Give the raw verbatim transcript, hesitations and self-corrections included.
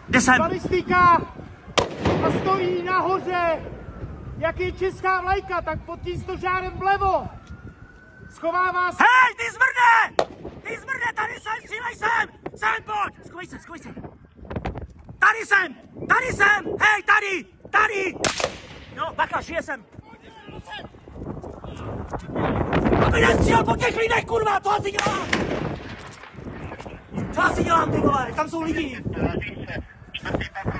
Kde jsem? Balistika a stojí nahoře, jak je česká vlajka, tak pod tím stožárem vlevo. Schovává se... Hej, ty zmrde! Ty zmrde, tady jsem, střílej sem! Sem, pojď! Schovej se, schovej se! Tady jsem! Tady jsem! Hej, tady! Tady! Jo, baka, žije jsem! Aby nestřílel po těch lidech, kurva! Co asi dělám? Co asi dělám, ty vole? Tam jsou lidi!